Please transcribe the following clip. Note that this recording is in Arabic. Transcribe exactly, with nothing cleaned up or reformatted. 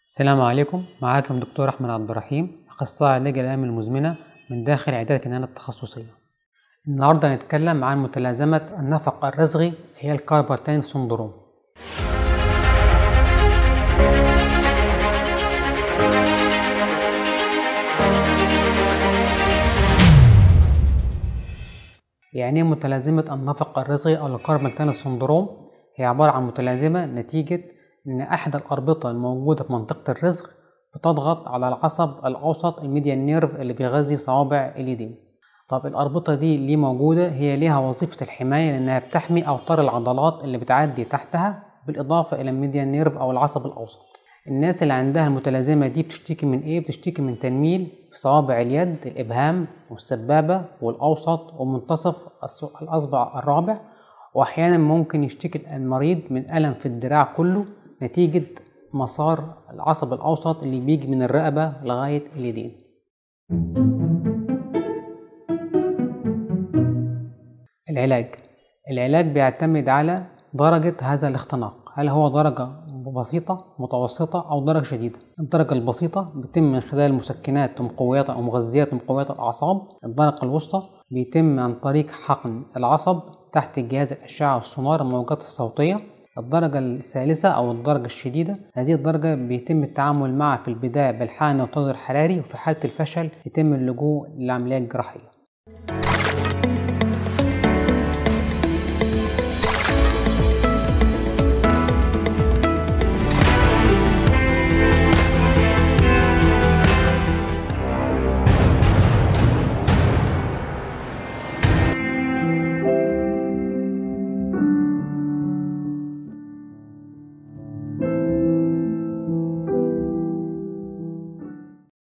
السلام عليكم. معاكم دكتور أحمد عبد الرحيم، أخصائي علاج الآلام المزمنة من داخل عيادة كنانة التخصصية. النهاردة هنتكلم عن متلازمة النفق الرزغي، هي الكاربرتين سندروم. يعني متلازمة النفق الرزغي أو الكاربرتين سندروم هي عبارة عن متلازمة نتيجة إن أحد الأربطة الموجودة في منطقة الرزغ بتضغط على العصب الأوسط الميديان نيرف اللي بيغذي صوابع اليدين. طب الأربطة دي ليه موجودة؟ هي ليها وظيفة الحماية لأنها بتحمي أوتار العضلات اللي بتعدي تحتها، بالإضافة إلى الميديان نيرف أو العصب الأوسط. الناس اللي عندها المتلازمة دي بتشتكي من إيه؟ بتشتكي من تنميل في صوابع اليد، الإبهام والسبابة والأوسط ومنتصف الأصبع الرابع، وأحيانا ممكن يشتكي المريض من ألم في الدراع كله نتيجة مسار العصب الأوسط اللي بيجي من الرقبة لغاية اليدين. العلاج العلاج بيعتمد على درجة هذا الاختناق، هل هو درجة بسيطة متوسطة أو درجة شديدة. الدرجة البسيطة بيتم من خلال مسكنات ومقويات أو مغذيات ومقويات الأعصاب. الدرجة الوسطى بيتم عن طريق حقن العصب تحت جهاز الأشعة والسونار الموجات الصوتية. الدرجة الثالثة أو الدرجة الشديدة، هذه الدرجة بيتم التعامل معها في البداية بالحقن والتوزيع الحراري، وفي حالة الفشل يتم اللجوء للعملية الجراحية.